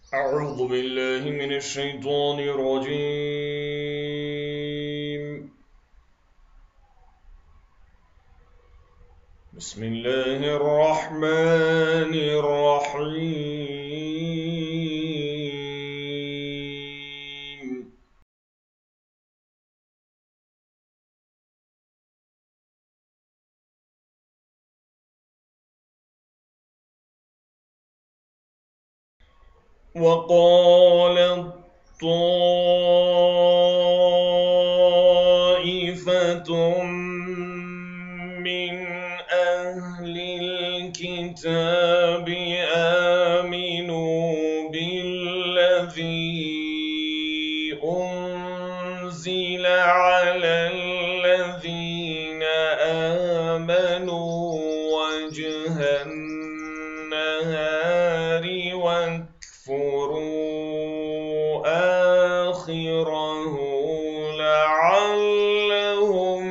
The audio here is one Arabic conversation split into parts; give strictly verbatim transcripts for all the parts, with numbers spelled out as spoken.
أعوذ بالله من الشيطان الرجيم. بسم الله الرحمن الرحيم. وقالت طائفة من أهل الكتاب آمنوا بالذي أنزل على الذين آمنوا وجه النهار واكفروا آخره لعلهم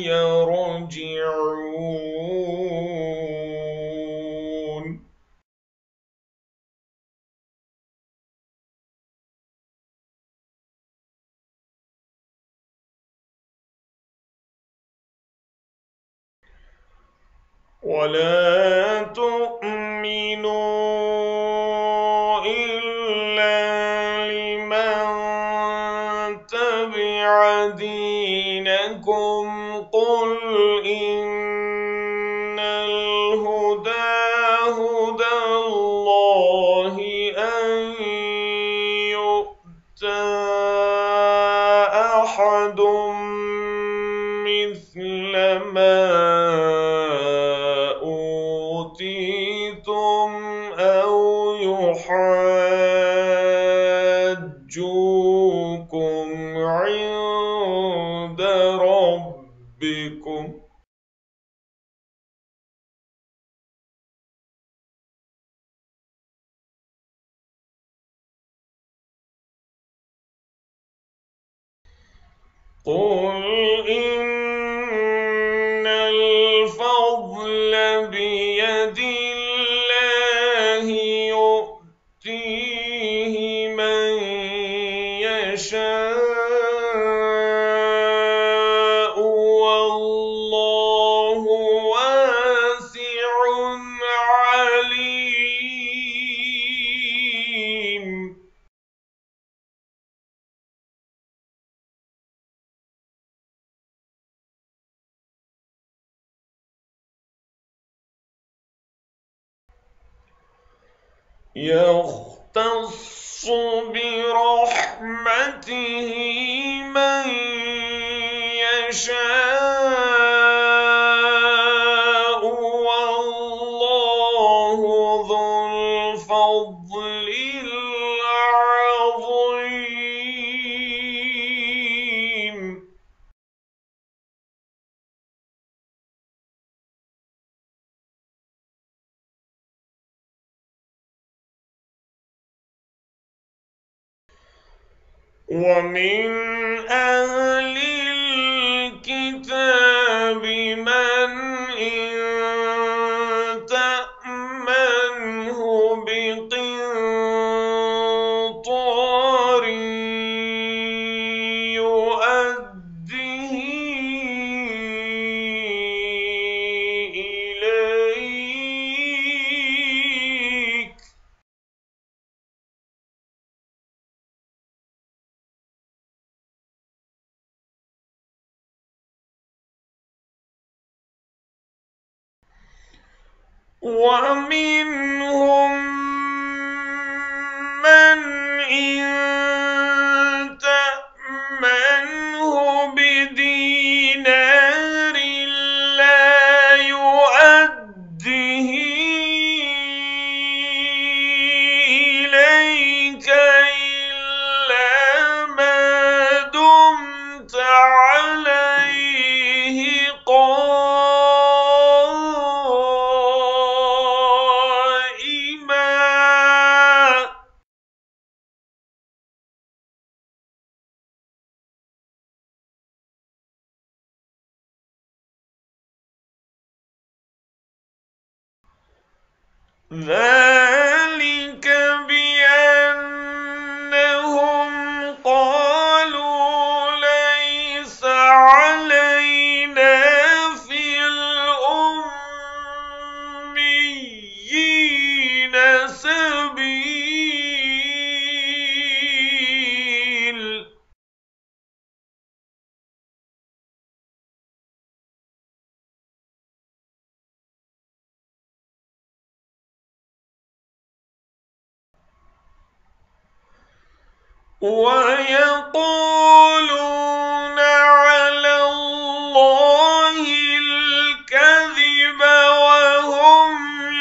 يرجعون. ولا تؤمنوا إلا لمن تبع دينكم قل إن الهدى هدى الله أن يؤتى أحد مثل ما أوتيتم أو يحاجوكم عند ربكم. قل إن الفضل بيد الله يؤتيه من يشاء والله واسع عليم. يختص برحمته من يشاء والله ذو الفضل العظيم. ومن أهل الكتاب من إن تأمنه بقنطار يؤده إليك ومنهم من إن تأمنه بدينار لا يؤده إليك إلا ما دمت عليه قائما. ذلك بأن ويقولون على الله الكذب وهم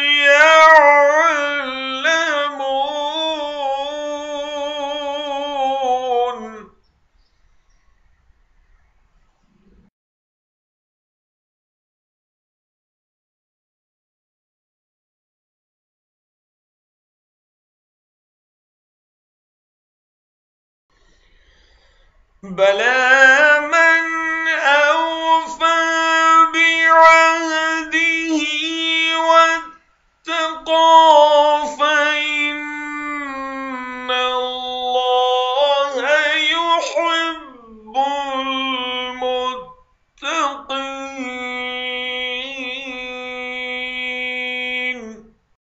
يعلمون. بلى من أوفى بعهده واتقى فإن الله يحب المتقين.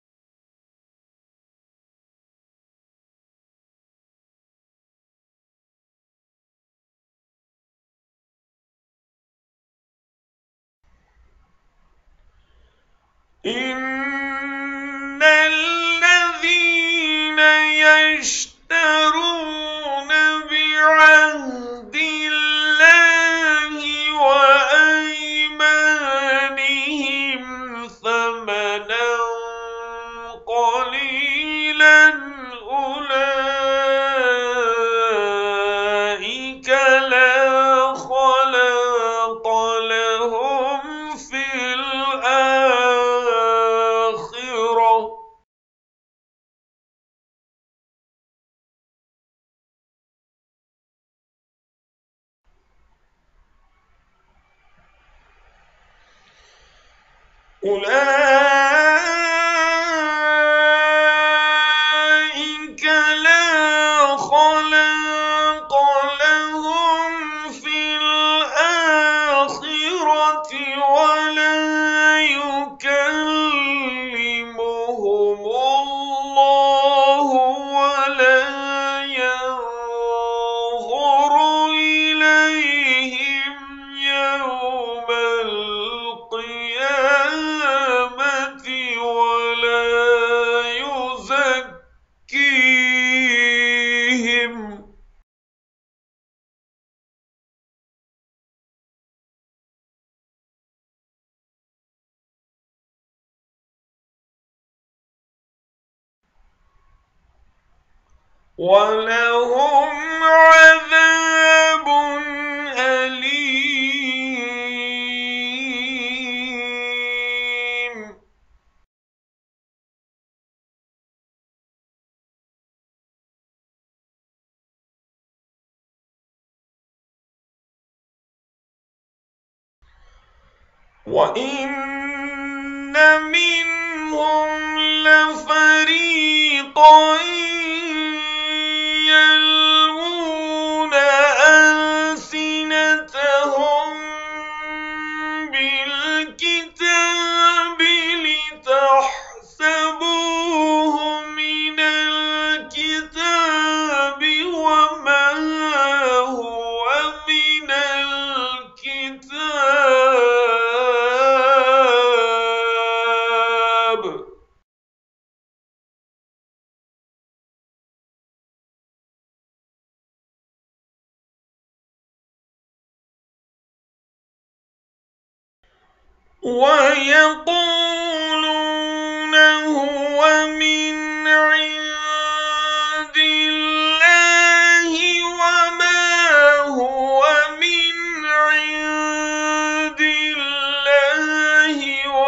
إن الذين يشترون بعهد الله وأيمانهم ثمنا قليلا أولئك لا خلاق لهم في الآخرة. أولئك لا خلاق لهم في الآخرة ولا يكلمهم الله ولا ينظر إليهم يوم القيامة ولا يزكيهم. ولهم عذاب أليم. وإن منهم لفريقا يلوون ألسنتهم بالكتاب لتحسبوه من الكتاب وما هو من الكتاب. ويقولون هو من عند الله وما هو من عند الله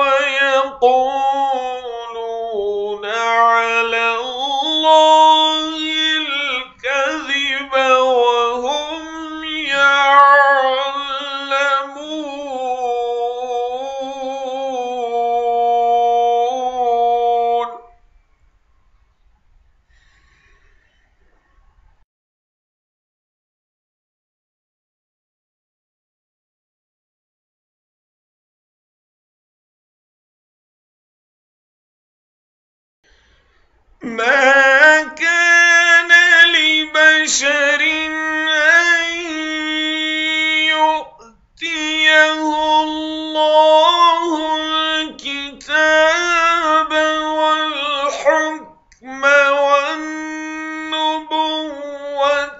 ويقولون على الله الكذب وهم يعلمون. ما كان لبشر أن يؤتيه الله الكتاب والحكم والنبوة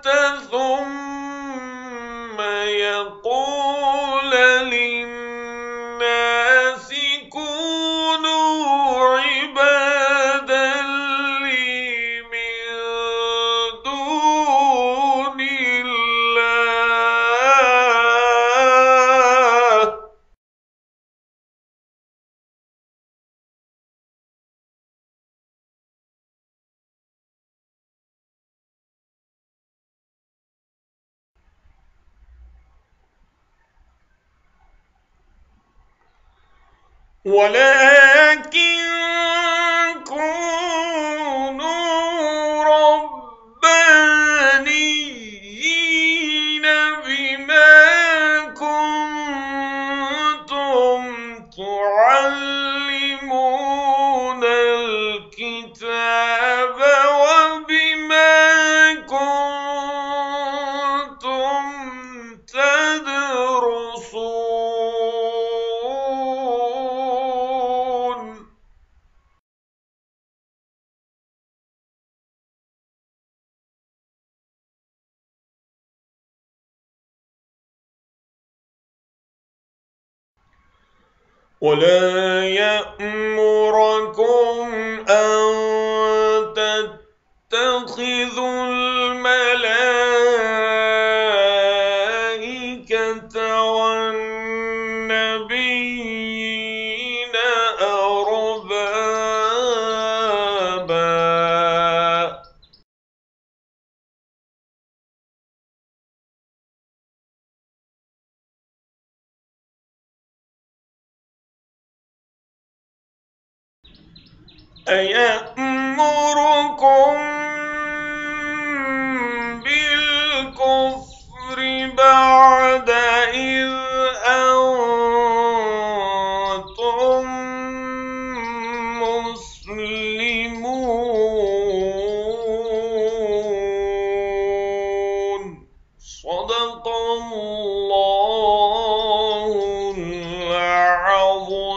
ولكن كونوا ربانيين بما كنتم تعلمون الكتاب وبما كنتم تدرسون. ولا يأمركم أن تتخذوا الملائكة والنبيين أربابا أيأمركم بالكفر بعد إذ أنتم مسلمون. صدق الله العظيم.